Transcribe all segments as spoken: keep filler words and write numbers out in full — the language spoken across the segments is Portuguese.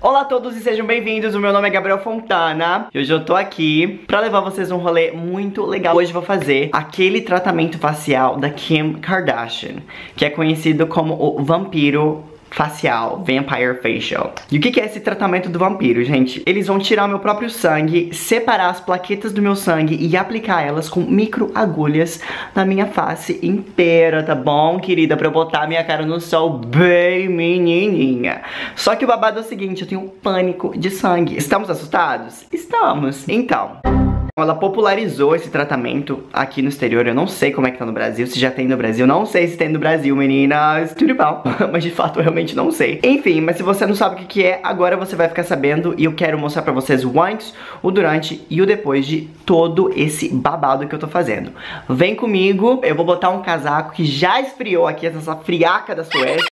Olá a todos e sejam bem-vindos, o meu nome é Gabriel Fontana e hoje eu tô aqui pra levar vocês um rolê muito legal. Hoje eu vou fazer aquele tratamento facial da Kim Kardashian, que é conhecido como o vampiro facial, Vampire Facial. E o que é esse tratamento do vampiro, gente? Eles vão tirar o meu próprio sangue, separar as plaquetas do meu sangue e aplicar elas com micro agulhas na minha face inteira, tá bom, querida? Pra eu botar minha cara no sol bem menininha. Só que o babado é o seguinte, eu tenho um pânico de sangue. Estamos assustados? Estamos. Então... ela popularizou esse tratamento aqui no exterior. Eu não sei como é que tá no Brasil, se já tem no Brasil. Não sei se tem no Brasil, meninas. Tudo bom. Mas de fato eu realmente não sei. Enfim, mas se você não sabe o que que é, agora você vai ficar sabendo. E eu quero mostrar pra vocês o antes, o durante e o depois de todo esse babado que eu tô fazendo. Vem comigo, eu vou botar um casaco que já esfriou aqui, essa friaca da Suécia.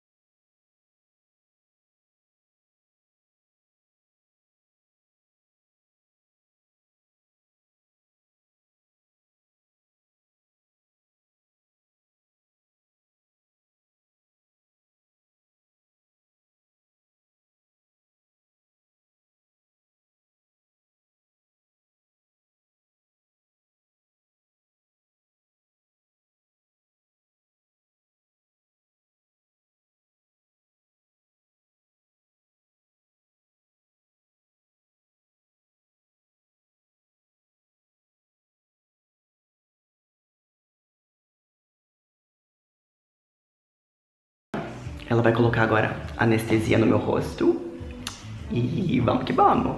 Ela vai colocar agora anestesia no meu rosto. E vamos que vamos.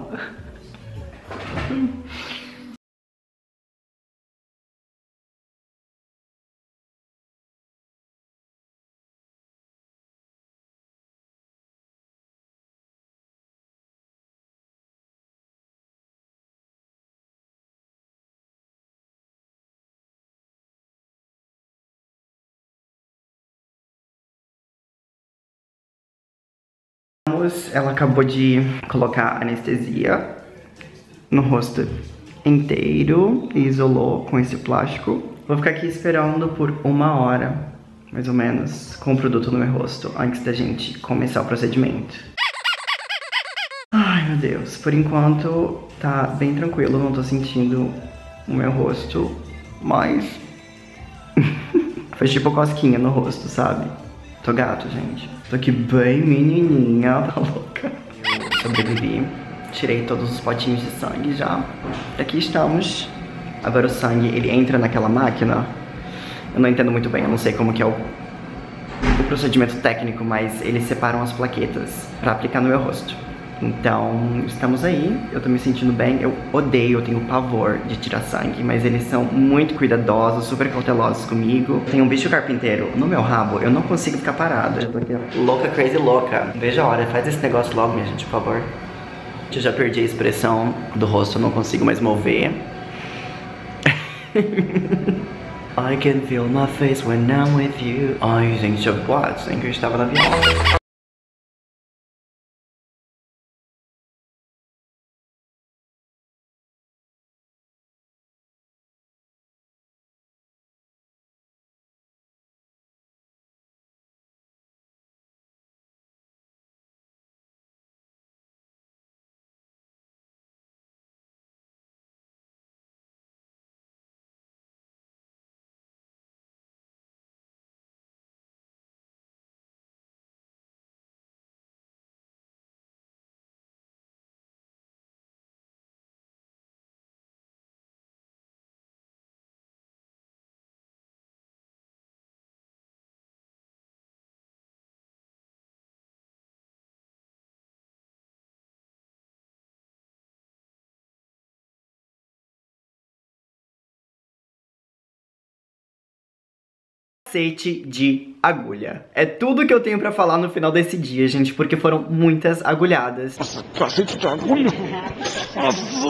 Ela acabou de colocar anestesia no rosto inteiro e isolou com esse plástico. Vou ficar aqui esperando por uma hora, mais ou menos, com o produto no meu rosto, antes da gente começar o procedimento. Ai, meu Deus, por enquanto tá bem tranquilo, não tô sentindo o meu rosto, mas fez tipo cosquinha no rosto, sabe? Tô gato, gente. Tô aqui bem menininha, tá louca? Eu sobrevivi. Tirei todos os potinhos de sangue já. Aqui estamos. Agora o sangue, ele entra naquela máquina. Eu não entendo muito bem, eu não sei como que é o, o procedimento técnico, mas eles separam as plaquetas pra aplicar no meu rosto. Então, estamos aí, eu tô me sentindo bem. Eu odeio, eu tenho pavor de tirar sangue, mas eles são muito cuidadosos, super cautelosos comigo. Tem um bicho carpinteiro no meu rabo, eu não consigo ficar parada. Eu tô aqui, ó, louca, crazy, louca. Veja a hora, faz esse negócio logo, minha gente, por favor. Eu já perdi a expressão do rosto, eu não consigo mais mover. I can feel my face when I'm with you. Ai, gente, eu what? Sem que eu estava na viagem. Cacete de agulha. É tudo que eu tenho pra falar no final desse dia, gente, porque foram muitas agulhadas. Nossa, cacete de agulha!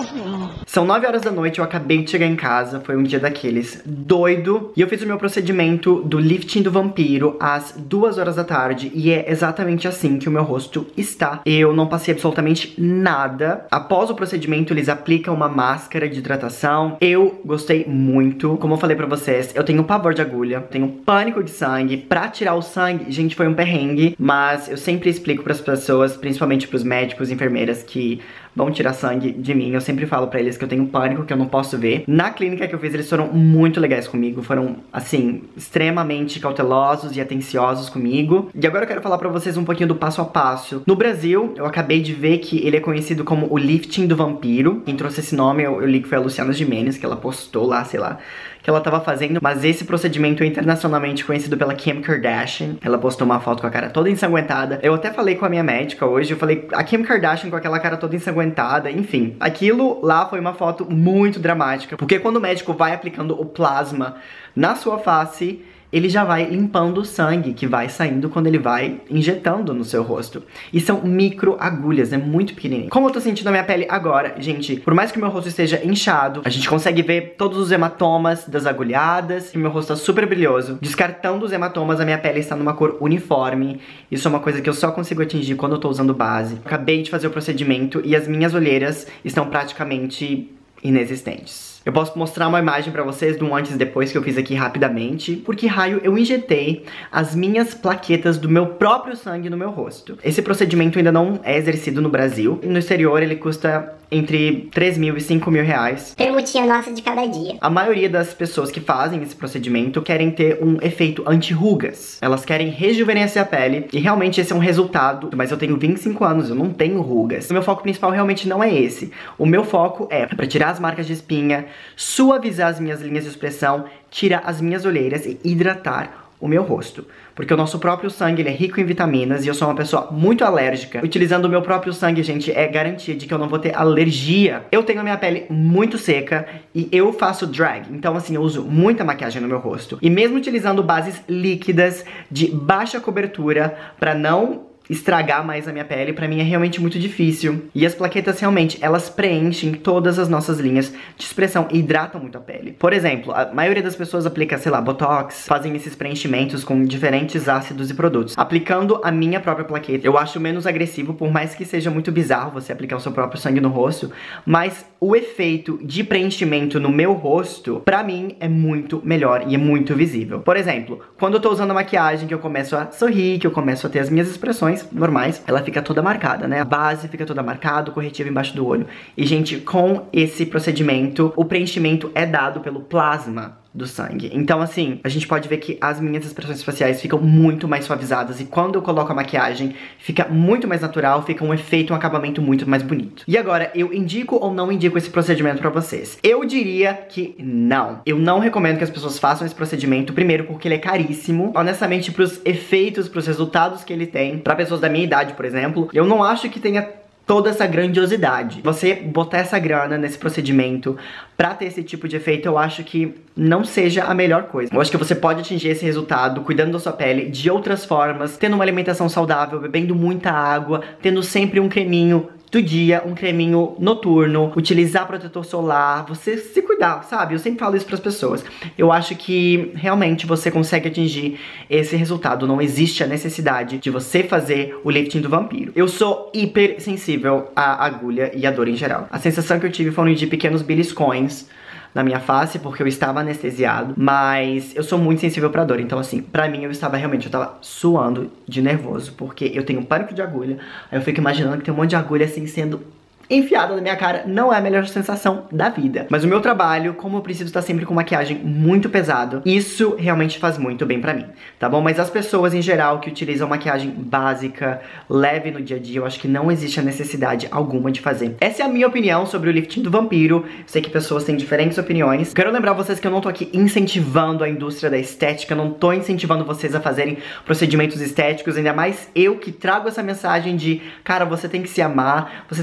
São nove horas da noite, eu acabei de chegar em casa, foi um dia daqueles doido. E eu fiz o meu procedimento do lifting do vampiro às duas horas da tarde. E é exatamente assim que o meu rosto está. Eu não passei absolutamente nada. Após o procedimento, eles aplicam uma máscara de hidratação. Eu gostei muito. Como eu falei pra vocês, eu tenho pavor de agulha, tenho pânico de sangue. Pra tirar o sangue, gente, foi um perrengue. Mas eu sempre explico pras pessoas, principalmente pros médicos, enfermeiras, que vão tirar sangue de mim. Eu sempre falo pra eles que eu tenho pânico, que eu não posso ver. Na clínica que eu fiz, eles foram muito legais comigo. Foram, assim, extremamente cautelosos e atenciosos comigo. E agora eu quero falar pra vocês um pouquinho do passo a passo. No Brasil, eu acabei de ver que ele é conhecido como o lifting do vampiro. Quem trouxe esse nome, eu, eu li que foi a Luciana Gimenez, que ela postou lá, sei lá, que ela tava fazendo. Mas esse procedimento é internacionalmente conhecido pela Kim Kardashian. Ela postou uma foto com a cara toda ensanguentada. Eu até falei com a minha médica hoje, eu falei, a Kim Kardashian com aquela cara toda ensanguentada, enfim. Aquilo lá foi uma foto muito dramática, porque quando o médico vai aplicando o plasma na sua face, ele já vai limpando o sangue que vai saindo quando ele vai injetando no seu rosto. E são micro agulhas, é muito pequenininho. Como eu tô sentindo a minha pele agora, gente, por mais que o meu rosto esteja inchado, a gente consegue ver todos os hematomas das agulhadas, e meu rosto tá super brilhoso. Descartando os hematomas, a minha pele está numa cor uniforme. Isso é uma coisa que eu só consigo atingir quando eu tô usando base. Acabei de fazer o procedimento e as minhas olheiras estão praticamente inexistentes. Eu posso mostrar uma imagem pra vocês do antes e depois que eu fiz aqui rapidamente, porque raio eu injetei as minhas plaquetas do meu próprio sangue no meu rosto. Esse procedimento ainda não é exercido no Brasil. No exterior ele custa entre três mil e cinco mil reais. Permutinha nossa de cada dia. A maioria das pessoas que fazem esse procedimento querem ter um efeito anti-rugas. Elas querem rejuvenescer a pele e realmente esse é um resultado, mas eu tenho vinte e cinco anos, eu não tenho rugas. O meu foco principal realmente não é esse. O meu foco é pra tirar as marcas de espinha, suavizar as minhas linhas de expressão, tirar as minhas olheiras e hidratar o meu rosto. Porque o nosso próprio sangue, ele é rico em vitaminas e eu sou uma pessoa muito alérgica. Utilizando o meu próprio sangue, gente, é garantia de que eu não vou ter alergia. Eu tenho a minha pele muito seca e eu faço drag. Então, assim, eu uso muita maquiagem no meu rosto. E mesmo utilizando bases líquidas de baixa cobertura pra não estragar mais a minha pele, pra mim é realmente muito difícil. E as plaquetas realmente, elas preenchem todas as nossas linhas de expressão e hidratam muito a pele. Por exemplo, a maioria das pessoas aplica, sei lá, botox, fazem esses preenchimentos com diferentes ácidos e produtos. Aplicando a minha própria plaqueta, eu acho menos agressivo, por mais que seja muito bizarro você aplicar o seu próprio sangue no rosto, mas o efeito de preenchimento no meu rosto, pra mim, é muito melhor e é muito visível. Por exemplo, quando eu tô usando a maquiagem, que eu começo a sorrir, que eu começo a ter as minhas expressões normais, ela fica toda marcada, né? A base fica toda marcada, o corretivo embaixo do olho. E, gente, com esse procedimento, o preenchimento é dado pelo plasma do sangue. Então, assim, a gente pode ver que as minhas expressões faciais ficam muito mais suavizadas e quando eu coloco a maquiagem, fica muito mais natural, fica um efeito, um acabamento muito mais bonito. E agora, eu indico ou não indico esse procedimento pra vocês? Eu diria que não. Eu não recomendo que as pessoas façam esse procedimento, primeiro porque ele é caríssimo. Honestamente, pros efeitos, pros resultados que ele tem, pra pessoas da minha idade, por exemplo, eu não acho que tenha toda essa grandiosidade. Você botar essa grana nesse procedimento pra ter esse tipo de efeito, eu acho que não seja a melhor coisa. Eu acho que você pode atingir esse resultado cuidando da sua pele de outras formas, tendo uma alimentação saudável, bebendo muita água, tendo sempre um creminho do dia, um creminho noturno, utilizar protetor solar, você se cuidar, sabe? Eu sempre falo isso pras pessoas. Eu acho que realmente você consegue atingir esse resultado. Não existe a necessidade de você fazer o lifting do vampiro. Eu sou hiper sensível à agulha e à dor em geral. A sensação que eu tive foram de pequenos beliscões na minha face, porque eu estava anestesiado, mas eu sou muito sensível pra dor, então assim, pra mim eu estava realmente, eu tava suando de nervoso, porque eu tenho pânico de agulha, aí eu fico imaginando que tem um monte de agulha assim sendo enfiada na minha cara, não é a melhor sensação da vida. Mas o meu trabalho, como eu preciso estar sempre com maquiagem muito pesado, isso realmente faz muito bem pra mim, tá bom? Mas as pessoas em geral que utilizam maquiagem básica, leve no dia a dia, eu acho que não existe a necessidade alguma de fazer. Essa é a minha opinião sobre o lifting do vampiro. Eu sei que pessoas têm diferentes opiniões. Quero lembrar vocês que eu não tô aqui incentivando a indústria da estética, não tô incentivando vocês a fazerem procedimentos estéticos, ainda mais eu que trago essa mensagem de, cara, você tem que se amar, você tem que se aceitar,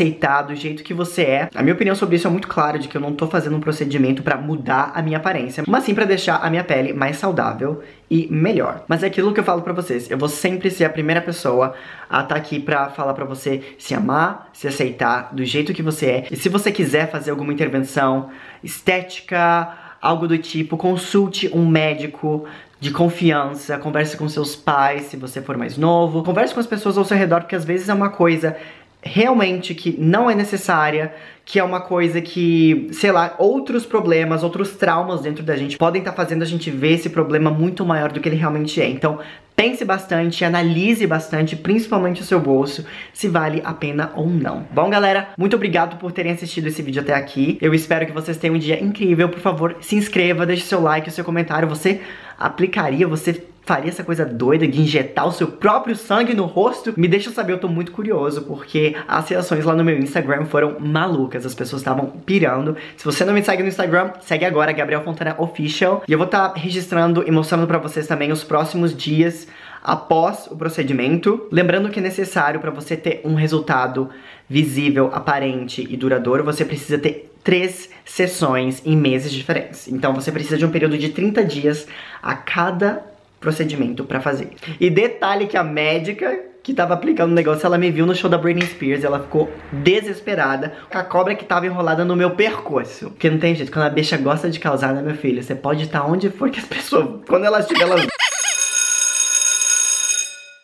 aceitar do jeito que você é. A minha opinião sobre isso é muito clara, de que eu não tô fazendo um procedimento pra mudar a minha aparência, mas sim pra deixar a minha pele mais saudável e melhor. Mas é aquilo que eu falo pra vocês, eu vou sempre ser a primeira pessoa a estar aqui pra falar pra você se amar, se aceitar do jeito que você é. E se você quiser fazer alguma intervenção estética, algo do tipo, consulte um médico de confiança, converse com seus pais se você for mais novo, converse com as pessoas ao seu redor, porque às vezes é uma coisa realmente que não é necessária, que é uma coisa que, sei lá, outros problemas, outros traumas dentro da gente podem estar fazendo a gente ver esse problema muito maior do que ele realmente é. Então, pense bastante, analise bastante, principalmente o seu bolso, se vale a pena ou não. Bom, galera, muito obrigado por terem assistido esse vídeo até aqui. Eu espero que vocês tenham um dia incrível. Por favor, se inscreva, deixe seu like, o seu comentário. Você aplicaria, você faria essa coisa doida de injetar o seu próprio sangue no rosto? Me deixa saber, eu tô muito curioso, porque as reações lá no meu Instagram foram malucas, as pessoas estavam pirando. Se você não me segue no Instagram, segue agora, Gabriel Fontana Official. E eu vou estar registrando e mostrando pra vocês também os próximos dias após o procedimento. Lembrando que é necessário pra você ter um resultado visível, aparente e duradouro, você precisa ter três sessões em meses diferentes. Então você precisa de um período de trinta dias a cada procedimento pra fazer. E detalhe que a médica que tava aplicando o negócio, ela me viu no show da Britney Spears e ela ficou desesperada com a cobra que tava enrolada no meu pescoço. Porque não tem jeito, quando a bicha gosta de causar, né, meu filho? Você pode estar onde for que as pessoas, quando elas estiverem, elas